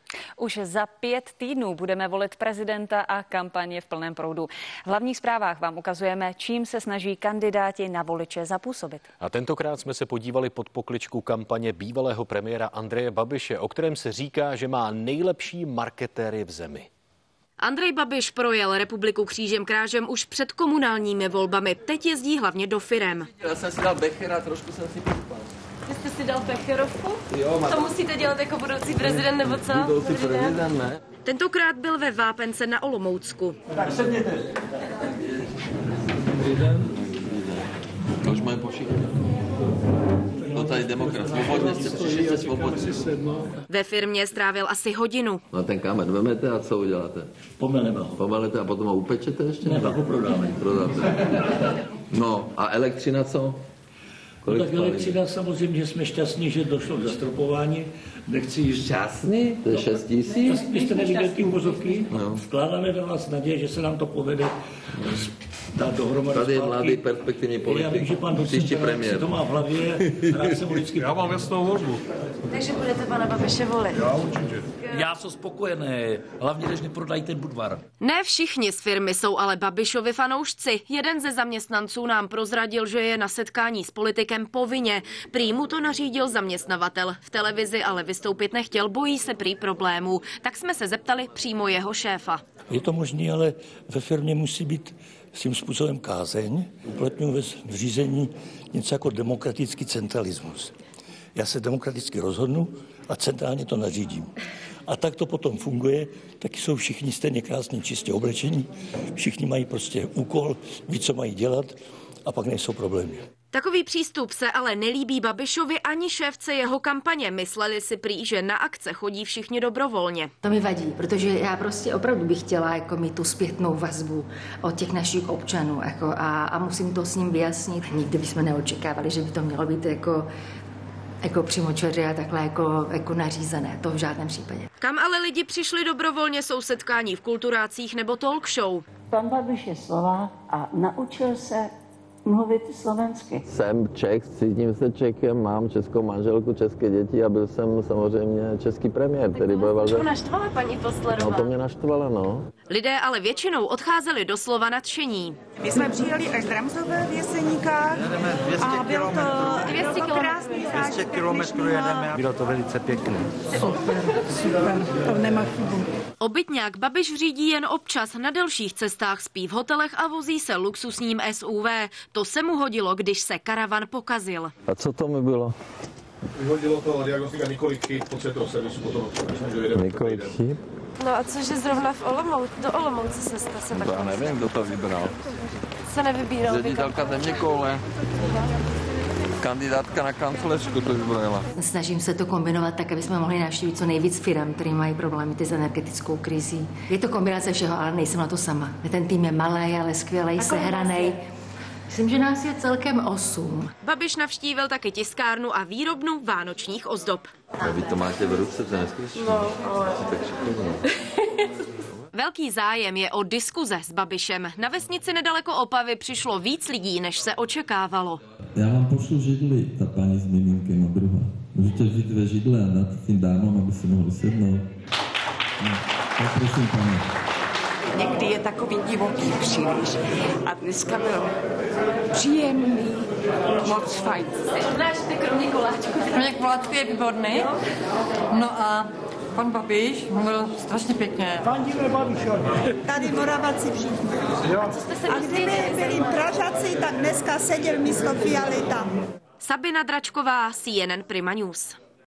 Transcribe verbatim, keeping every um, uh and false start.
Už za pět týdnů budeme volit prezidenta a kampaň je v plném proudu. V hlavních zprávách vám ukazujeme, čím se snaží kandidáti na voliče zapůsobit. A tentokrát jsme se podívali pod pokličku kampaně bývalého premiéra Andreje Babiše, o kterém se říká, že má nejlepší marketéry v zemi. Andrej Babiš projel republiku křížem krážem už před komunálními volbami. Teď jezdí hlavně do firem. Já jsem si dal becher a trošku jsem si poupal. Vy jste si dal becherovku? Jo, mám. To musíte dělat jako budoucí prezident, nebo co? Budoucí prezident, ne? Tentokrát byl ve Vápence na Olomoucku. Tak sedněte. Dobrý den. To už mají po všichni. No tady demokrat, svobodně jste přišli, jste svobodně. Ve firmě strávil asi hodinu. No ten kámen vemete a co uděláte? Pomeleme ho. Pomelete a potom ho upečete ještě? Ne, pak ho prodáme. Prodáte. No a elektřina co? No, tak elektřina samozřejmě, že jsme šťastní, že došlo k zastropování. Nechci... Šťastný? To je šest tisíc? Vy jste neviděli ty uvozovky? No. Vkládáme ve vás naděje, že se nám to povede dát dohromady. Tady je mladý perspektivní politik. Já vím, že pan docent si to má v hlavě. Rád se vždycky... Já mám jasnou volbu. Takže budete pana Babiše volit? Já určitě. Já jsem spokojený, hlavně než neprodají ten Budvar. Ne všichni z firmy jsou ale Babišovi fanoušci. Jeden ze zaměstnanců nám prozradil, že je na setkání s politikem povinně. Prý mu to nařídil zaměstnavatel. V televizi ale vystoupit nechtěl, bojí se prý problémů. Tak jsme se zeptali přímo jeho šéfa. Je to možné, ale ve firmě musí být svým způsobem kázeň. Uplatňuji v řízení něco jako demokratický centralismus. Já se demokraticky rozhodnu a centrálně to nařídím. A tak to potom funguje, taky jsou všichni stejně krásně čistě oblečení, všichni mají prostě úkol, ví, co mají dělat a pak nejsou problémy. Takový přístup se ale nelíbí Babišovi ani šéfce jeho kampaně. Mysleli si prý, že na akce chodí všichni dobrovolně. To mi vadí, protože já prostě opravdu bych chtěla jako mít tu zpětnou vazbu od těch našich občanů jako a, a musím to s ním vyjasnit. Nikdy bychom neočekávali, že by to mělo být jako jako přímočaře a takhle jako, jako nařízené, to v žádném případě. Kam ale lidi přišli dobrovolně, jsou setkání v kulturácích nebo talk show. Pan Babiš je Slovák a naučil se mluvit slovensky. Jsem Čech, cítím se Čechem, mám českou manželku, české děti a byl jsem samozřejmě český premiér, který bojoval. Tak naštvala paní Poslerová. No to mě naštvala, no. Lidé ale většinou odcházeli doslova nadšení. My jsme přijeli až z Ramsové v Jeseníkách a byl to, byl to krásný zážitek. kilometrů jedeme. Bylo to velice pěkné. Super, super, to nemá chybu. Obytňák Babiš řídí jen občas, na delších cestách spí v hotelech a vozí se luxusním S U V. To se mu hodilo, když se karavan pokazil. A co to mi bylo? Vyhodilo to diagnostika několik chyb po centru servisu, potom Několik chyb? No a cože zrovna v Olomouci, do Olomouce se se tak... Já nevím, kdo to vybral. Se nevybíral. Ředitelka země koule. Kandidátka na kancléřku to vybrala. Snažím se to kombinovat tak, aby jsme mohli navštívit co nejvíc firm, který mají problémy s energetickou krizí. Je to kombinace všeho, ale nejsem na to sama. Ten tým je malý, ale skvělej, sehranej. Myslím, že nás je celkem osm. Babiš navštívil taky tiskárnu a výrobnu vánočních ozdob. A vy to máte v ruce, to neskutečné. No, ale... Velký zájem je o diskuze s Babišem. Na vesnici nedaleko Opavy přišlo víc lidí, než se očekávalo. Já vám pošlu židli, ta paní s miminkem a druhá. Můžete vzít dvě židle a dát tím dámám, aby se mohli sednout. No, tak prosím, pane. Někdy je takový divoký příliš a dneska byl příjemný, moc fajn. Znášte kromě koláčku? Kromě koláčku je výborný. No a pan Babiš mluvil strašně pěkně. Fandíme Babišovi. Tady Moravaci všichni. A co jste se A kdyby byli Pražaci, tak dneska seděl místo Fialy tam. Sabina Dračková, C N N Prima News.